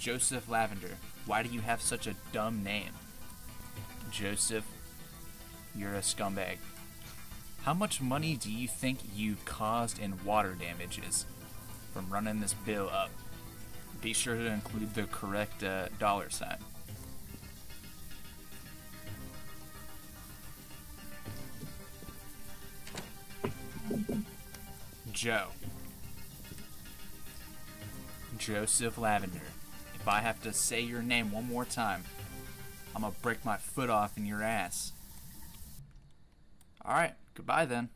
Joseph Lavender, why do you have such a dumb name? Joseph, you're a scumbag. How much money do you think you caused in water damages from running this bill up? Be sure to include the correct dollar sign. Joe. Joseph Lavender. If I have to say your name one more time, I'm gonna break my foot off in your ass. Alright, goodbye then.